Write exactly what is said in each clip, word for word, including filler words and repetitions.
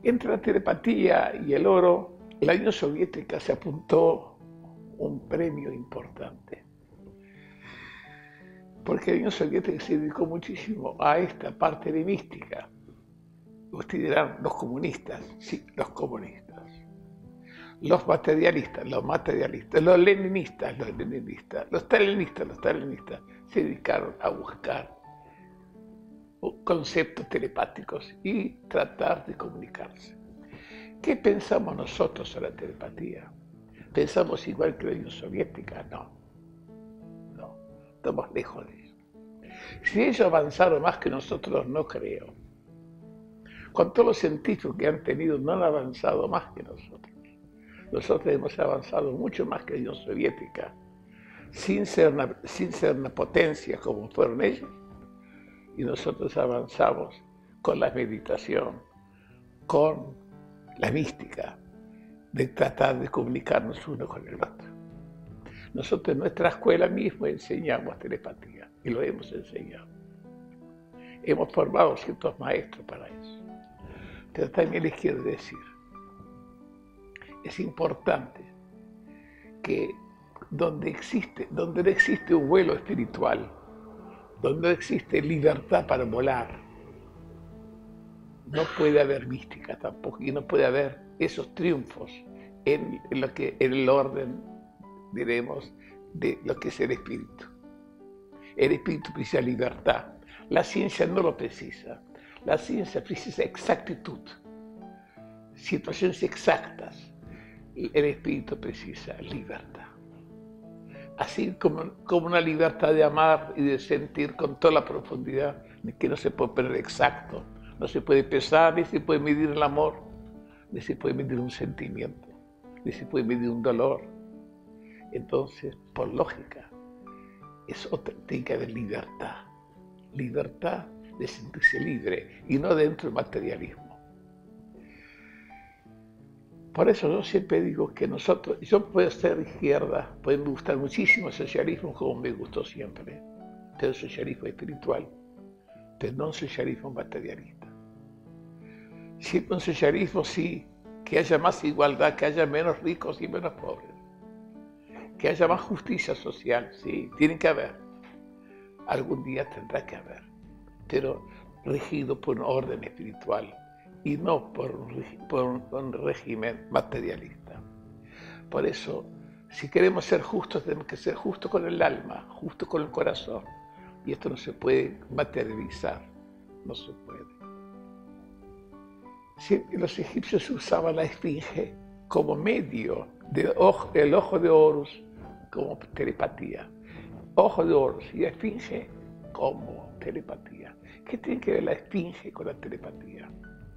Entre la telepatía y el oro, la Unión Soviética se apuntó un premio importante. Porque la Unión Soviética se dedicó muchísimo a esta parte de mística. Ustedes dirán, los comunistas, sí, los comunistas. Los materialistas, los materialistas, los leninistas, los leninistas, los stalinistas, los stalinistas, se dedicaron a buscar conceptos telepáticos y tratar de comunicarse. ¿Qué pensamos nosotros sobre la telepatía? ¿Pensamos igual que la Unión Soviética? No, no, estamos lejos de eso. Si ellos avanzaron más que nosotros, no creo. Con todos los científicos que han tenido, no han avanzado más que nosotros. Nosotros hemos avanzado mucho más que la Unión Soviética, sin ser una, sin ser una potencia como fueron ellos. Y nosotros avanzamos con la meditación, con la mística, de tratar de comunicarnos uno con el otro. Nosotros en nuestra escuela misma enseñamos telepatía y lo hemos enseñado. Hemos formado ciertos maestros para eso. Pero también les quiero decir, es importante que donde existe, donde no existe un vuelo espiritual, donde no existe libertad para volar, no puede haber mística tampoco, y no puede haber esos triunfos en, en, lo que, en el orden, diremos, de lo que es el espíritu. El espíritu precisa libertad. La ciencia no lo precisa. La ciencia precisa exactitud, situaciones exactas. El espíritu precisa libertad. Así como, como una libertad de amar y de sentir con toda la profundidad, que no se puede poner exacto, no se puede pesar, ni se puede medir el amor, ni se puede medir un sentimiento, ni se puede medir un dolor. Entonces, por lógica, es otra, tiene que haber libertad, libertad de sentirse libre y no dentro del materialismo. Por eso yo siempre digo que nosotros, yo puedo ser izquierda, puede me gustar muchísimo el socialismo como me gustó siempre, pero el socialismo espiritual, pero no un socialismo materialista. Siempre un socialismo sí, que haya más igualdad, que haya menos ricos y menos pobres, que haya más justicia social, sí, tiene que haber, algún día tendrá que haber, pero regido por un orden espiritual y no por un, por un régimen materialista. Por eso, si queremos ser justos, tenemos que ser justos con el alma, justos con el corazón. Y esto no se puede materializar, no se puede. Siempre los egipcios usaban la esfinge como medio, del ojo, el ojo de Horus como telepatía. Ojo de Horus y esfinge como telepatía. ¿Qué tiene que ver la esfinge con la telepatía?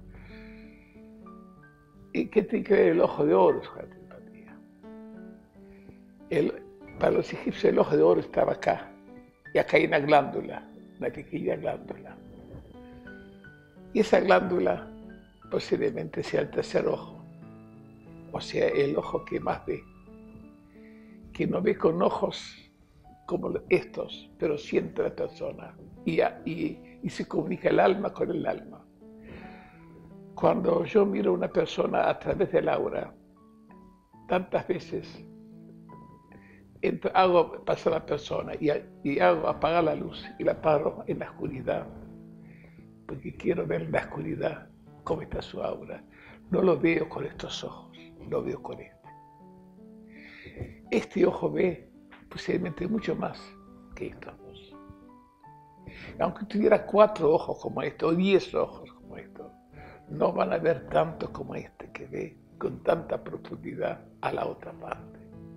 ¿Y qué tiene que ver el ojo de Horus con la telepatía? El, para los egipcios el ojo de Horus estaba acá, y acá hay una glándula, una pequeña glándula. Y esa glándula posiblemente sea el tercer ojo, o sea, el ojo que más ve, que no ve con ojos como estos, pero siente a la persona y, y, y se comunica el alma con el alma. Cuando yo miro a una persona a través del aura, tantas veces entro, hago pasar a la persona y, y hago apagar la luz y la paro en la oscuridad, porque quiero ver en la oscuridad cómo está su aura. No lo veo con estos ojos, lo veo con este. Este ojo ve posiblemente mucho más que estos dos. Aunque tuviera cuatro ojos como este o diez ojos como estos, no van a ver tanto como este que ve con tanta profundidad a la otra parte.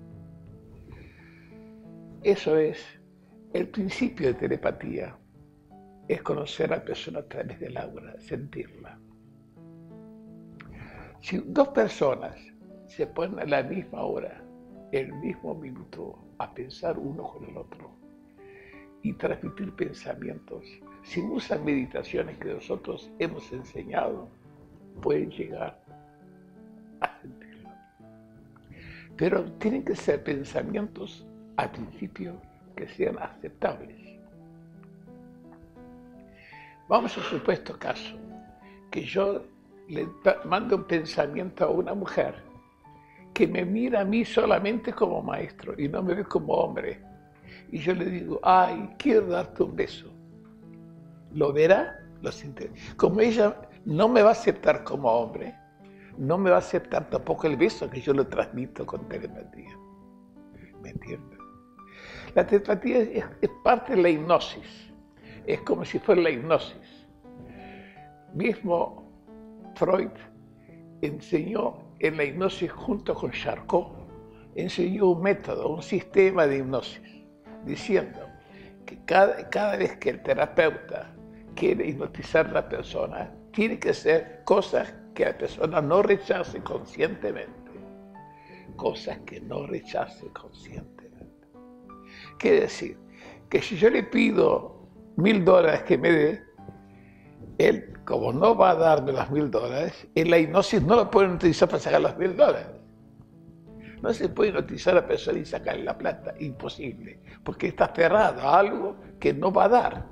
Eso es el principio de telepatía, es conocer a la persona a través del aura, sentirla. Si dos personas se ponen a la misma hora, el mismo minuto, a pensar uno con el otro y transmitir pensamientos, si usan meditaciones que nosotros hemos enseñado, pueden llegar a sentirlo. Pero tienen que ser pensamientos al principio que sean aceptables. Vamos a un supuesto caso, que yo le mando un pensamiento a una mujer que me mira a mí solamente como maestro y no me ve como hombre. Y yo le digo, ay, quiero darte un beso. ¿Lo verá? Lo siente. Como ella no me va a aceptar como hombre, no me va a aceptar tampoco el beso que yo lo transmito con telepatía. ¿Me entiendes? La telepatía es, es parte de la hipnosis. Es como si fuera la hipnosis. Mismo Freud enseñó en la hipnosis junto con Charcot, enseñó un método, un sistema de hipnosis, diciendo que cada, cada vez que el terapeuta quiere hipnotizar a la persona, tiene que hacer cosas que la persona no rechace conscientemente. Cosas que no rechace conscientemente. Quiere decir que si yo le pido mil dólares que me dé, él, como no va a darme los mil dólares, en la hipnosis no lo pueden utilizar para sacar los mil dólares. No se puede hipnotizar a la persona y sacarle la plata, imposible, porque está aferrado a algo que no va a dar.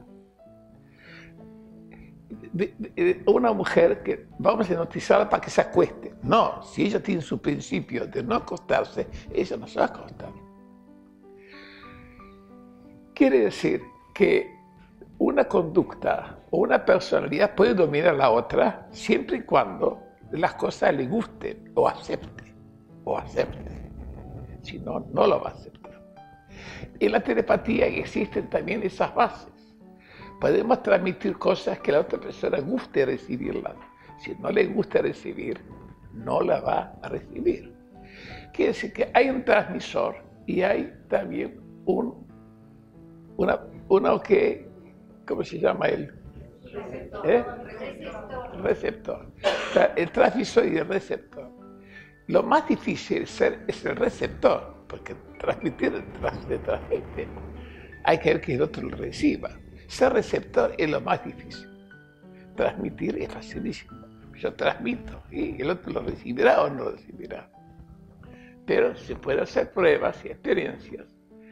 De, de, de una mujer que vamos a hipnotizarla para que se acueste. No, si ella tiene su principio de no acostarse, ella no se va a acostar. Quiere decir que una conducta o una personalidad puede dominar a la otra siempre y cuando las cosas le gusten o acepte, o acepte. Si no, no lo va a aceptar. En la telepatía existen también esas bases. Podemos transmitir cosas que la otra persona guste recibirlas. Si no le gusta recibir, no la va a recibir. Quiere decir que hay un transmisor y hay también un, una, uno que, ¿cómo se llama él? Receptor. ¿Eh? Receptor. Receptor. El transmisor y el receptor. Lo más difícil ser, es el receptor, porque transmitir se transmite. Hay que ver que el otro lo reciba. Ser receptor es lo más difícil. Transmitir es facilísimo. Yo transmito y el otro lo recibirá o no lo recibirá. Pero se pueden hacer pruebas y experiencias.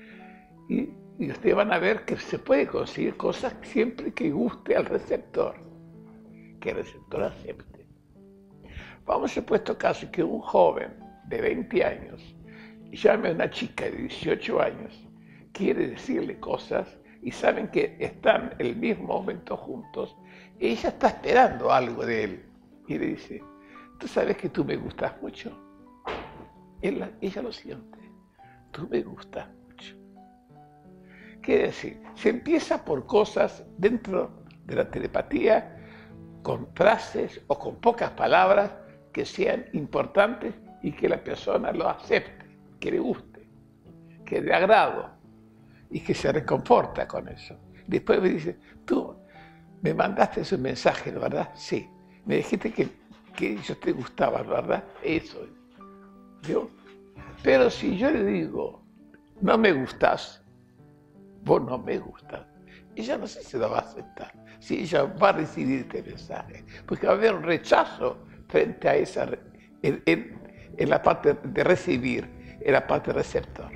Y, y ustedes van a ver que se puede conseguir cosas siempre que guste al receptor. Que el receptor acepte. Vamos a supuesto caso que un joven de veinte años llame a una chica de dieciocho años, quiere decirle cosas y saben que están en el mismo momento juntos, ella está esperando algo de él y le dice, ¿tú sabes que tú me gustas mucho? Él, ella lo siente, tú me gustas mucho. Quiere decir, se empieza por cosas dentro de la telepatía, con frases o con pocas palabras que sean importantes y que la persona lo acepte, que le guste, que de agrado y que se reconforta con eso. Después me dice, tú me mandaste ese mensaje, ¿verdad? Sí. Me dijiste que, que yo te gustaba, ¿verdad? Eso es. ¿Yo? Pero si yo le digo, no me gustas, vos no me gustas, ella no sé si lo va a aceptar, si ella va a recibir este mensaje, porque va a haber un rechazo frente a esa, en, en, en la parte de recibir, en la parte receptor.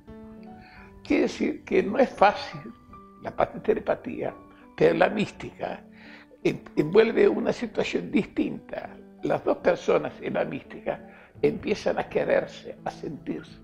Quiere decir que no es fácil la parte de telepatía, pero la mística envuelve una situación distinta. Las dos personas en la mística empiezan a quererse, a sentirse.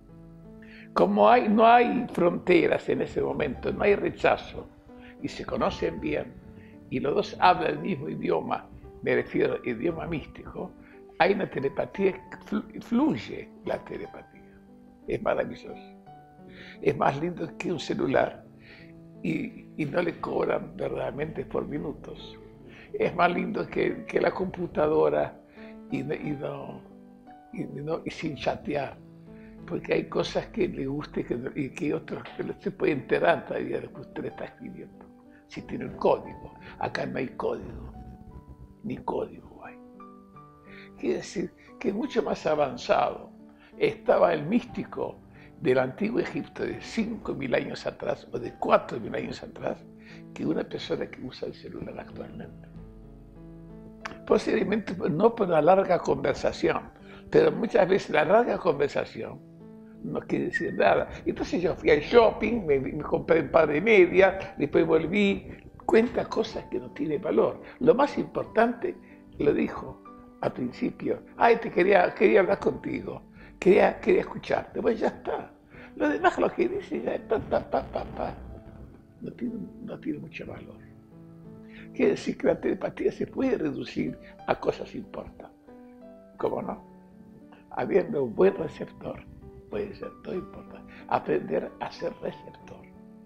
Como hay, no hay fronteras en ese momento, no hay rechazo, y se conocen bien, y los dos hablan el mismo idioma, me refiero al idioma místico, hay una telepatía que fluye la telepatía. Es maravilloso. Es más lindo que un celular y, y no le cobran verdaderamente por minutos. Es más lindo que, que la computadora y, y, no, y, no, y sin chatear, porque hay cosas que le guste que, y que otros que no se puede enterar todavía de lo que usted le está escribiendo. Si tiene un código, acá no hay código, ni código hay. Quiere decir que es mucho más avanzado. Estaba el místico del antiguo Egipto de cinco mil años atrás o de cuatro mil años atrás que una persona que usa el celular actualmente. Posiblemente no por una larga conversación, pero muchas veces la larga conversación no quiere decir nada. Entonces yo fui al shopping, me, me compré un par de medias, después volví, cuenta cosas que no tienen valor. Lo más importante, lo dijo al principio. Ay, te quería, quería hablar contigo, quería, quería escucharte. Pues ya está. Lo demás, lo que dice, ya pa, pa, pa, pa, pa, no tiene, no tiene mucho valor. Quiere decir que la telepatía se puede reducir a cosas importantes. ¿Cómo no? Habiendo un buen receptor, puede ser todo importante. Aprender a ser receptor.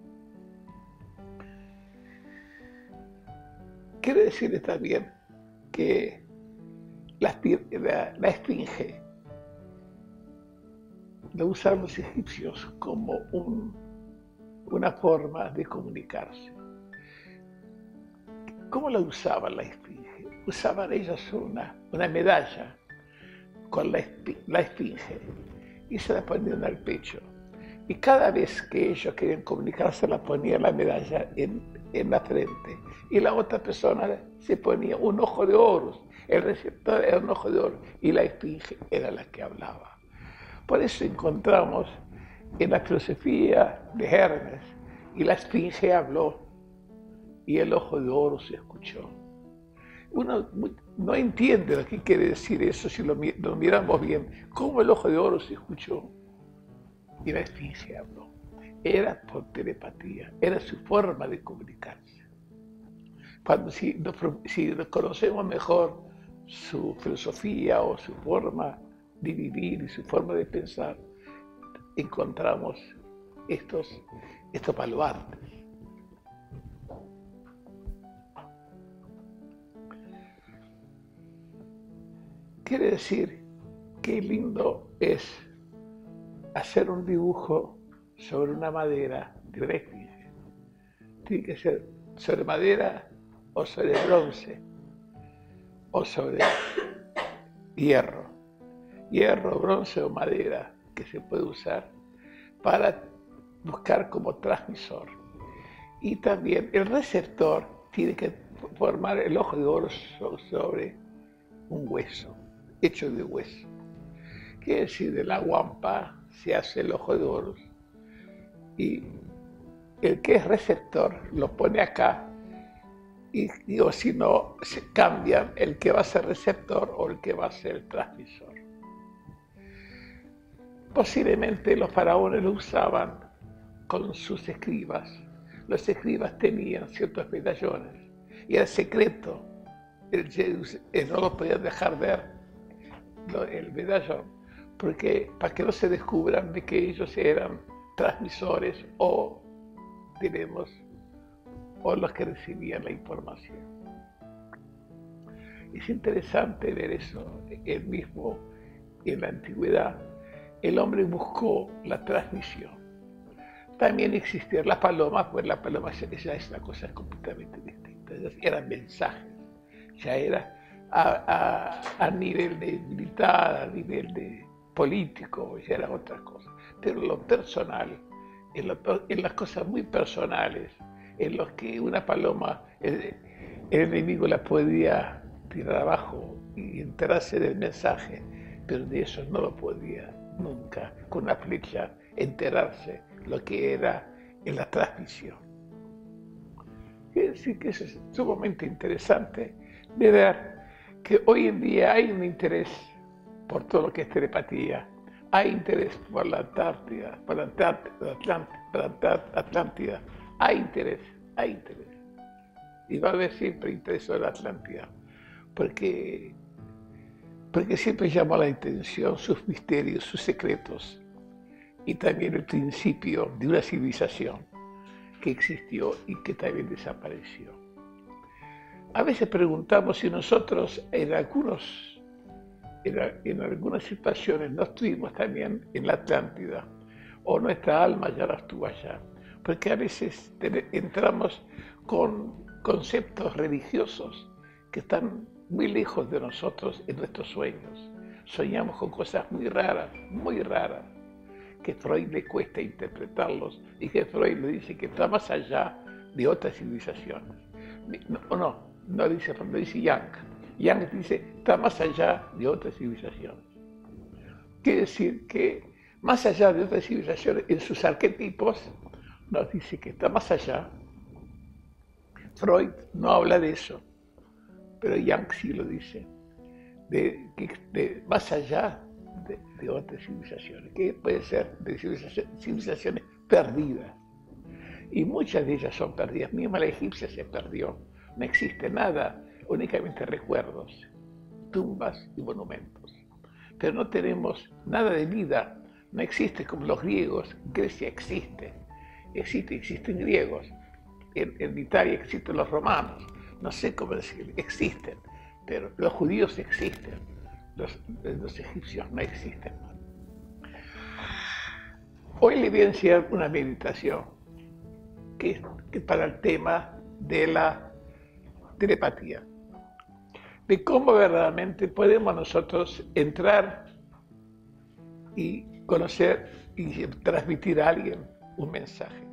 Quiere decir también que la, la, la esfinge lo usaban los egipcios como un, una forma de comunicarse. ¿Cómo la usaban la esfinge? Usaban ellos una, una medalla con la, la esfinge y se la ponían al pecho. Y cada vez que ellos querían comunicarse, la ponían la medalla en, en la frente. Y la otra persona se ponía un ojo de oro. El receptor era un ojo de oro y la esfinge era la que hablaba. Por eso encontramos en la filosofía de Hermes, y la esfinge habló y el ojo de oro se escuchó. Uno no entiende lo que quiere decir eso si lo, lo miramos bien. ¿Cómo el ojo de oro se escuchó? Y la esfinge habló. Era por telepatía, era su forma de comunicarse. Cuando si, si conocemos mejor su filosofía o su forma de vivir y su forma de pensar, encontramos estos, estos baluartes. Quiere decir qué lindo es hacer un dibujo sobre una madera de una esfinge. Tiene que ser sobre madera o sobre bronce o sobre hierro. Hierro, bronce o madera que se puede usar para buscar como transmisor. Y también el receptor tiene que formar el ojo de oro sobre un hueso, hecho de hueso. Quiere decir, de la guampa se hace el ojo de oro y el que es receptor lo pone acá y, y o si no, se cambian el que va a ser receptor o el que va a ser el transmisor. Posiblemente los faraones lo usaban con sus escribas. Los escribas tenían ciertos medallones y era secreto. No lo podían dejar ver el medallón, porque para que no se descubran de que ellos eran transmisores o, diremos, o los que recibían la información. Es interesante ver eso. El mismo en la antigüedad, el hombre buscó la transmisión. También existían las palomas, pues la paloma ya es una cosa completamente distinta. Ya eran mensajes, ya era a, a, a nivel de militar, a nivel de político, ya era otra cosa. Pero lo personal, en, lo, en las cosas muy personales, en los que una paloma, el, el enemigo la podía tirar abajo y enterarse del mensaje, pero de eso no lo podía nunca, con una flecha, enterarse lo que era en la transmisión. Quiere decir que eso es sumamente interesante de ver que hoy en día hay un interés por todo lo que es telepatía, hay interés por la Antártida, por la Antártida, Atlántida, hay interés, hay interés. Y va a haber siempre interés sobre la Atlántida, porque, porque siempre llamó la atención sus misterios, sus secretos, y también el principio de una civilización que existió y que también desapareció. A veces preguntamos si nosotros en, algunos, en, en algunas situaciones no estuvimos también en la Atlántida, o nuestra alma ya no estuvo allá, porque a veces entramos con conceptos religiosos que están muy lejos de nosotros en nuestros sueños. Soñamos con cosas muy raras, muy raras, que Freud le cuesta interpretarlos y que Freud le dice que está más allá de otras civilizaciones. No, no, no dice Freud, lo dice Jung. Jung dice está más allá de otras civilizaciones. Quiere decir que más allá de otras civilizaciones, en sus arquetipos, nos dice que está más allá. Freud no habla de eso. pero Yang sí lo dice, de, de más allá de, de otras civilizaciones, que puede ser de civilizaciones, civilizaciones perdidas. Y muchas de ellas son perdidas. Misma la egipcia se perdió. No existe nada, únicamente recuerdos, tumbas y monumentos. Pero no tenemos nada de vida. No existe como los griegos. Grecia existe. Existe, existen griegos. En, en Italia existen los romanos. No sé cómo decir, existen. Pero los judíos existen. Los, los egipcios no existen. Hoy le voy a enseñar una meditación que, que para el tema de la telepatía, de cómo verdaderamente podemos nosotros entrar y conocer y transmitir a alguien un mensaje.